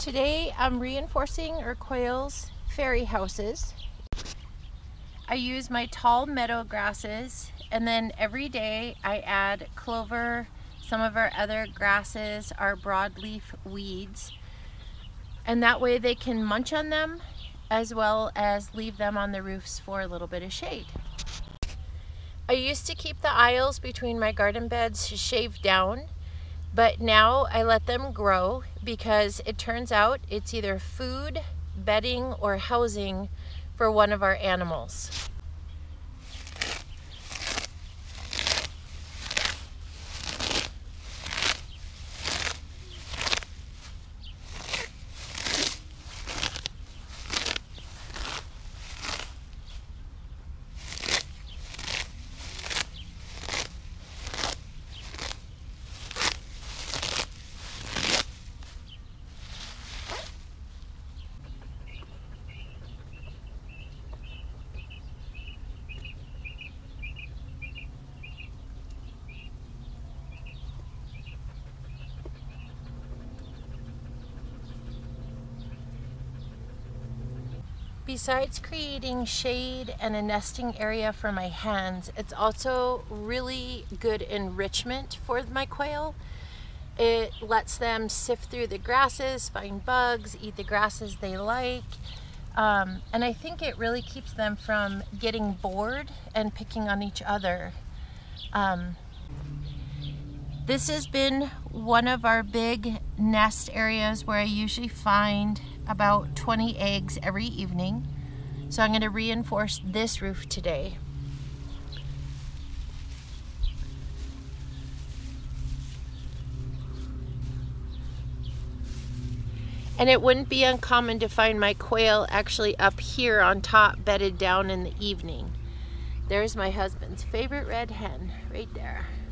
Today I'm reinforcing our quail's fairy houses. I use my tall meadow grasses, and then every day I add clover, some of our other grasses, our broadleaf weeds, and that way they can munch on them as well as leave them on the roofs for a little bit of shade. I used to keep the aisles between my garden beds shaved down, but now I let them grow because it turns out it's either food, bedding, or housing for one of our animals. Besides creating shade and a nesting area for my hens, it's also really good enrichment for my quail. It lets them sift through the grasses, find bugs, eat the grasses they like, and I think it really keeps them from getting bored and picking on each other. This has been one of our big nest areas where I usually find about 20 eggs every evening. So I'm going to reinforce this roof today. And it wouldn't be uncommon to find my quail actually up here on top, bedded down in the evening. There's my husband's favorite red hen right there.